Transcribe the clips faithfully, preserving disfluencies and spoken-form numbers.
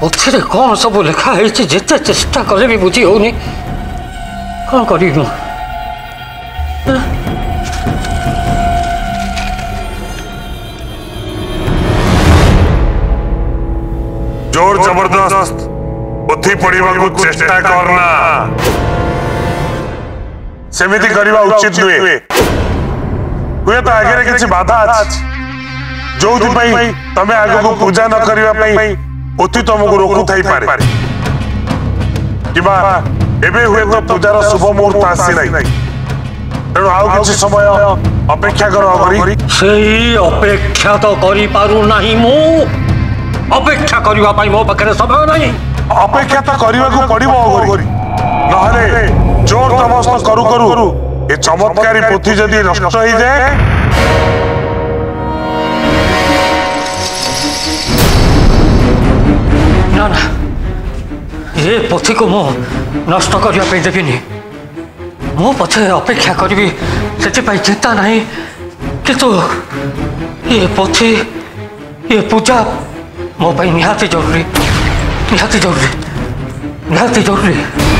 उठे कौन सब लिखाई जिते चेष्टा कले भी बुझी होनी कौन कर जोर जबरदस्त उठी पड़वा को चेष्टा करना सेमिति करवा उचित नुहे हुए तो आगे किसी बाधा अछि जो तमें आग को पूजा न करने उठी तुमको रोकु थाई पारे किबा एबे हुए तो पूजार शुभ मुहूर्त आसी नहीं तेणु आउ किसी समय अपेक्षा कर सही अपेक्षा तो करि पारु नाही मु अपेक्षा करबा पई मो पाखरे समय नहीं अपेक्षा तो करबा को पड़िबो अगरी नहले जोर जबरदस्त करू करू ए चमत्कारी पोथी जदी नष्ट हो जाए ना ना ये पोथी को मो नष्ट करबा पई देबिनी मो पछे अपेक्षा करबी सेति पई चिंता नहीं किंतु ये पोथी ये पूजा मो पाई निहाती जरूरी निहाती जरूरी निहाती जरूरी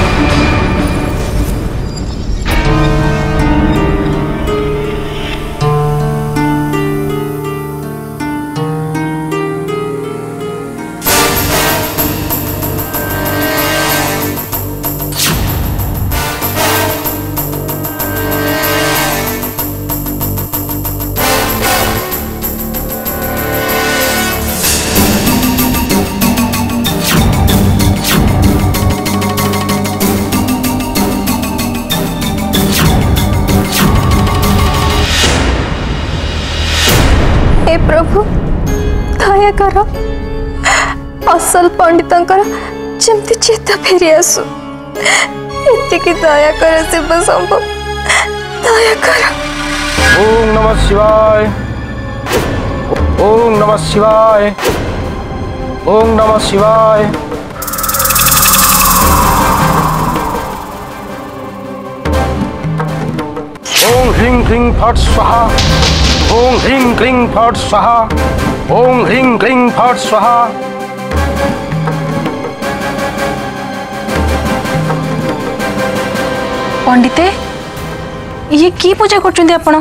प्रभु दया कर असल पंडित जमती चेता फेरी आसु इतनी दया कर शिव शंभु दया कर। ओम नमः शिवाय ओम नमः शिवाय ओम नमः शिवाय। ओम ह्रीं क्लीं फट् स्वाहा ओम ह्रीं क्लीं फट् स्वाहा ओम ह्रीं क्लीं फट् स्वाहा। पंडिते ये की पूजा करछन्ती आपण?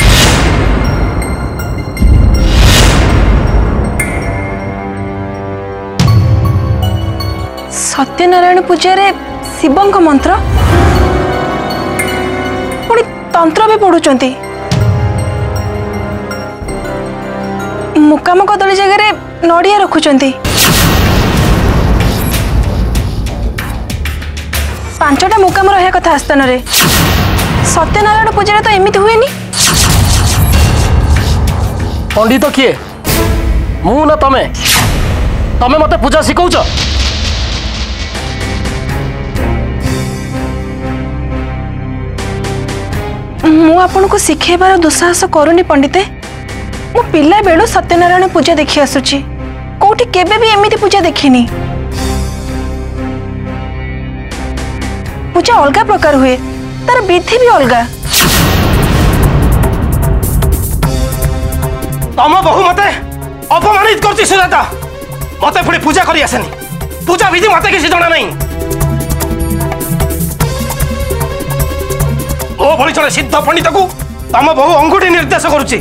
सत्यनारायण पूजा रे शिवंक मंत्र पुणी तंत्र भी पढ़ुचंती मुकाम कदली जगह नड़िया रखुचंती पांचटा मुकाम रहा कथा आस्थान रे सत्यनारायण पूजा तो एमती हुए नी। पंडित किए मु ना तमे तमे मते पूजा शिखौछ? मु आपन को शिखेबार दुस्साहस करूनी पंडिते मु पिला बेलू सत्यनारायण पूजा देखि आसुची कोठी केबे भी एमिति पूजा देखिनी। पूजा अलगा प्रकार हुए तार विधि भी अलगा। तम बहु मते अपमानित करछि सुजाता मते पुणी पूजा करी आसेनी पूजा विधि मते किसी जणा नहीं। ओ भली जड़े सिद्ध पंडित को तम बहु अंगुठी निर्देश करुछि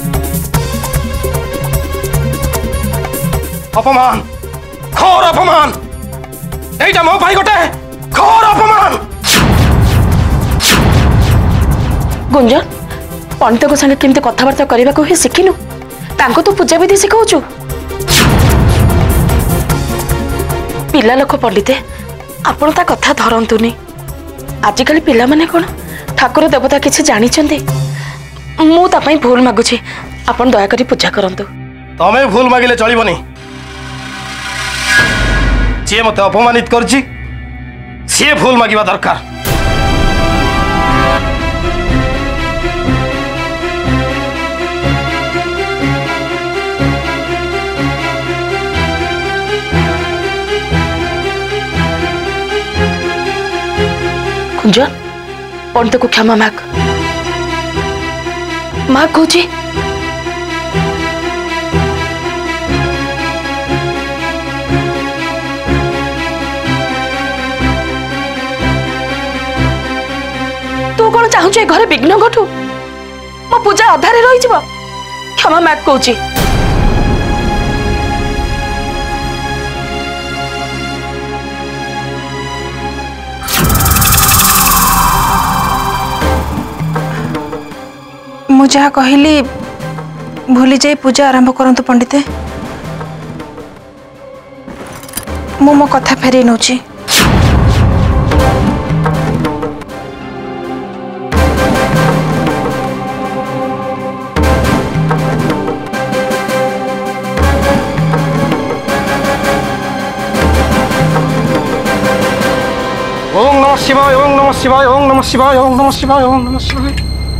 अपमान घोर अपमान एटा मो भाई गोटे घोर अपमान। गुंजन पंडित को संगे केमते कथबार्ता करबा को ही शिखिनु तांको तो पूजा विधि शिखाउछु। पिला लोक पंडिते आपण ता कथा धरंतुनी आजिकल पिला माने कोन ठाकुर देवता किसी जानी मु ता पई भूल मागुछि आपण दया करी पूजा करंतु। तमे भूल मागिले चलिबनी जे मते अपमानित करछि से भूल मागिबा दरकार। कुंजन पंडित को क्षमा माग माग कहूची चाहूँ ए घरे विघ्न घटू मो पूजा अधारे रही क्षमा माग कौची मु जहाँ कहली भूली जाई पूजा आरंभ करंतु पंडिते मु मो कथा फेरे नौची ओम नमः शिवाय ओम नमः शिवाय ओम नमः शिवाय ओम नमः शिवाय ओम नमः शिवाय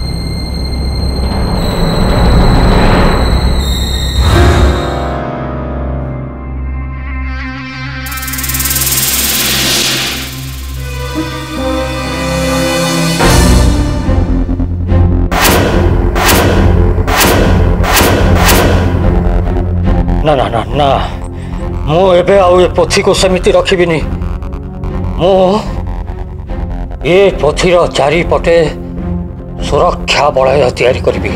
ना ना ना ना मु एबे आउ ए पोथी को समिति रखिबिनी मु ए पोथीर चारिपटे सुरक्षा बलय तैयारी करिबी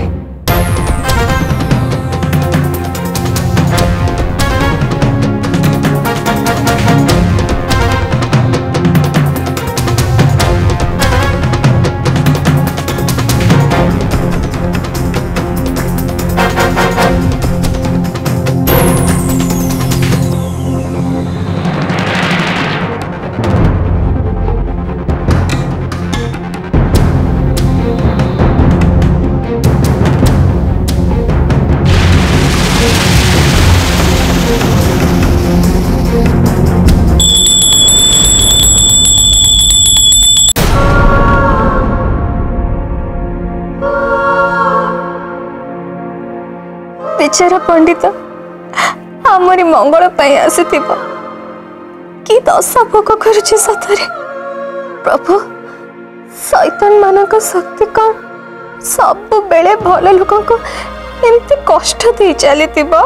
बेचारा पंडित आमरी मंगल आसी कि दशा भोग करुचे सतरे प्रभु शैतान मानक शक्ति कौन सब बेले भल लोक एमती कष्ट दे चली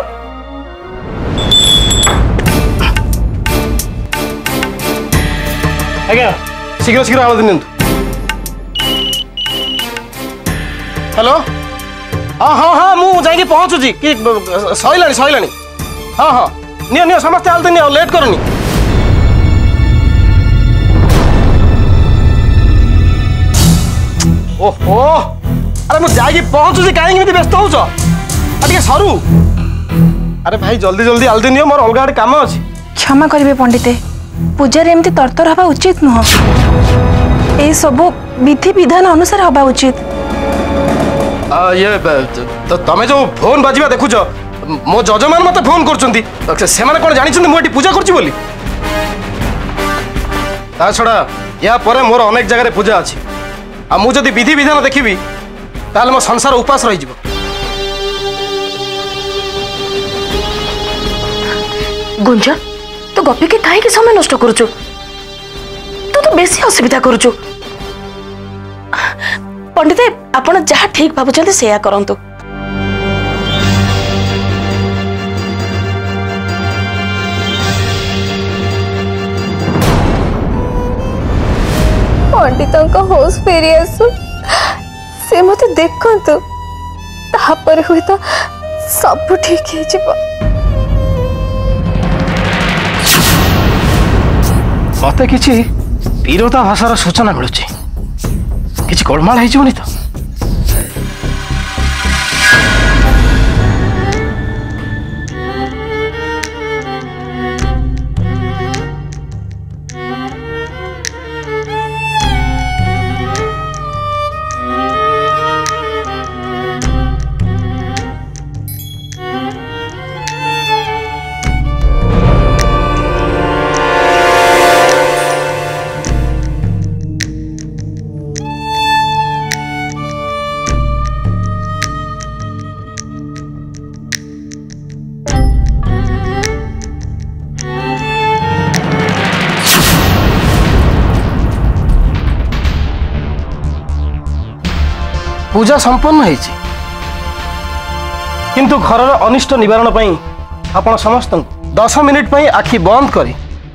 आज्ञा शीघ्र शीघ्र आवाज नियंतु हेलो हाँ हाँ हाँ मु जाइए पहुँचुची कि सैला सैला हाँ हाँ नियो नियो समस्ते आलते नियो लेट करनी ओहो अरे मु जाइए पहुँचुची कहीं व्यस्त होच अरे सरू अरे भाई जल्दी जल्दी आलते नियो मोर अलग आड़े काम अच्छी क्षमा करेंगे पंडिते पूजार एमती तरतर हवा उचित नुह ए सब विधि विधान अनुसार हवा उचित ये तो तमें जो फोन बाजिबा देखुच मो जजमान मत फोन कर कौन जानी मुझे पूजा करी छड़ा या पर मोर अनेक जगह पूजा अच्छी आ मु जदि विधि विधान देखी ताल मो संसार उपास रही गुंजा तू गपी के कहीं समय नष्ट करुचु तू तो बेसी असुविधा करुचु पंडित आपण जहाँ ठीक भावुं से करंतु पंडित होश फेरी आसु से मत देखंतु तापर हुए तो सब ठीक हो मत कि वीरता भाषार सूचना मिलूँ किसी गोलमाल हो तो पूजा संपन्न होइछि किंतु घर अनिष्ट निवारण पई आपण समस्त दस मिनिट पई आखि बंद करी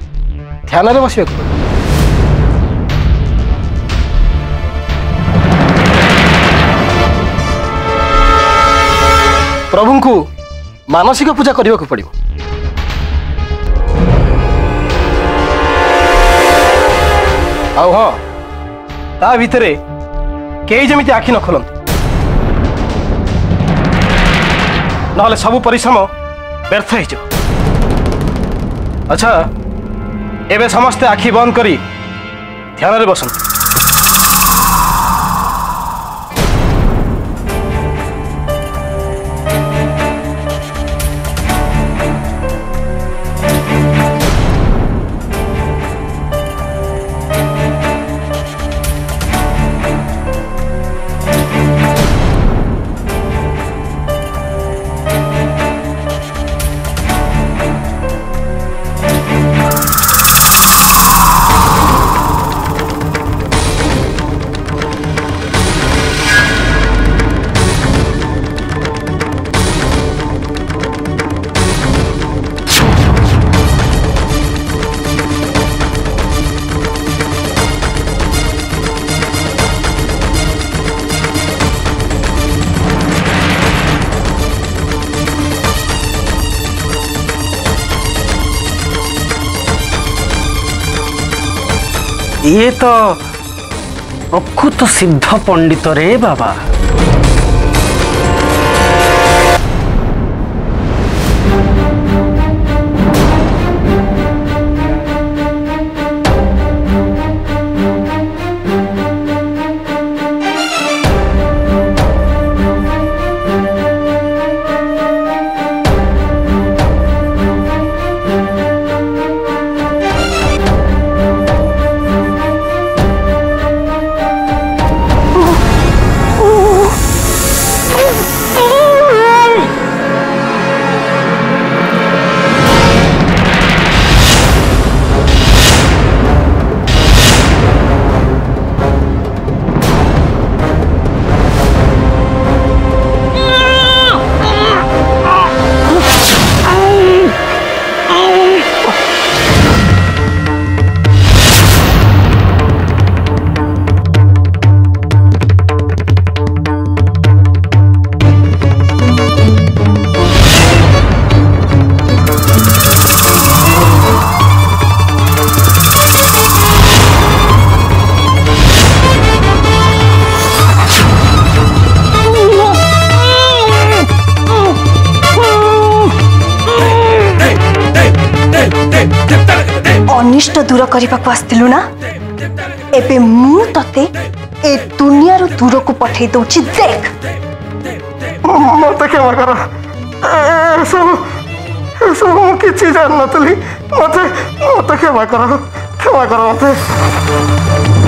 ध्यान रे बसिबे प्रभु को मानसिक पूजा करने को पड़ो। आउ हाँ ता भितर कई जमी आखि न खोलते ना सब परिश्रम व्यर्थ हो। अच्छा एवं समस्ते आखि बंद करी ध्यान रे बसंत। ये तो प्रकृत सिद्ध पंडित रे बाबा। अनिष्ट दूर करने को आसलु ना एबे मु तते ए दुनिया रो दूर को पठे दउची देख। मत क्षमा कर सब सब किसी जान नतली मत मत क्षमा कर क्षमा कर मत।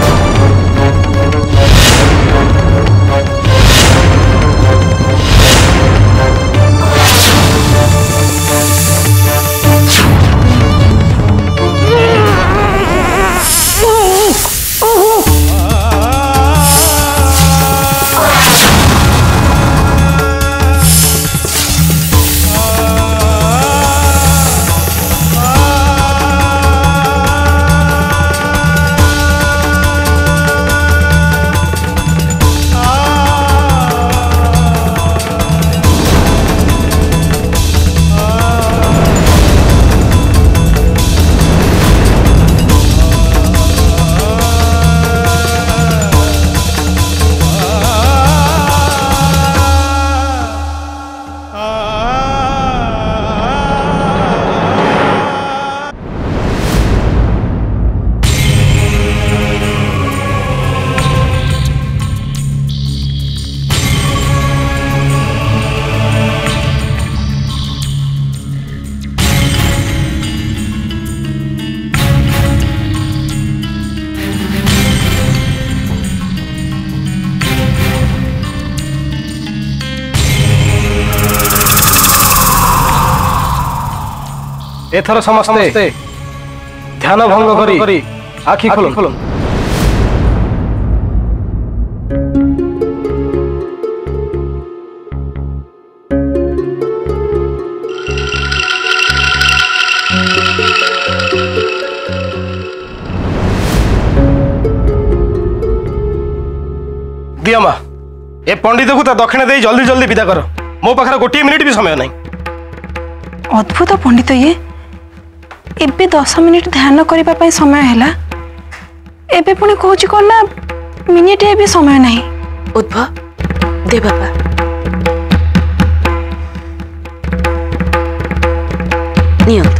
एथर समस्ते ध्यान भंग करी आखि खोल। दिया माँ ए पंडित को दक्षिण दे जल्दी जल्दी विदा कर। मो पाखरे गोटे मिनिट भी समय नहीं। अद्भुत पंडित ये एबे दस मिनिट ध्यान करबा पई समय हैला एबे पुणी कहूची कोन ना मिनिट भी समय नहीं। उद्भव दे बाबा नियंत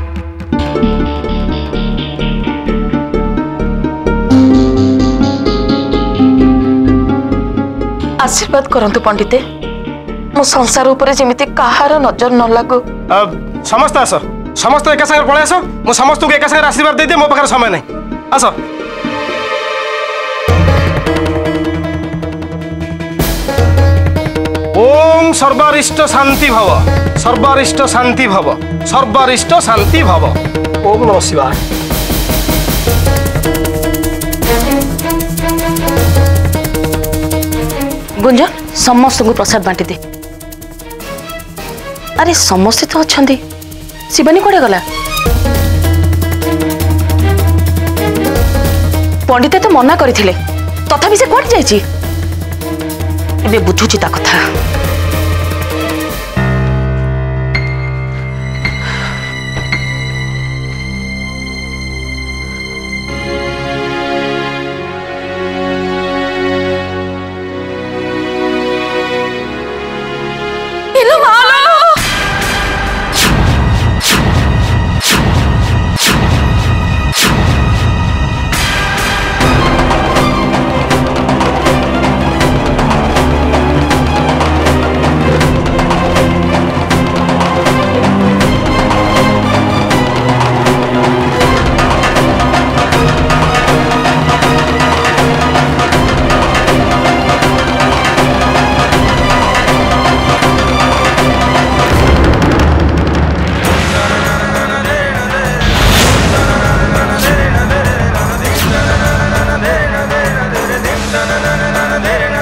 आशीर्वाद करंतु पंडिते मो संसार ऊपर जेमिति काहार नजर न लागो। समस्त आस समस्त एक संगे पळे आस मो समस्त को एक संगे आशीर्वाद दे दे मो पाखरे समय नहीं आस। ओम सर्वारिष्ट शांति भव सर्वारिष्ट शांति भव सर्वारिष्ट शांति भव। ओम नमः शिवाय। गुंजन समस्त को प्रसाद बांटी दे। अरे समस्ते तो अच्छा शिवानी कड़े गला पंडिते तो मना करथिले तथापि से कट जाइछि एबे बुझुछि ता कथा। na na na na na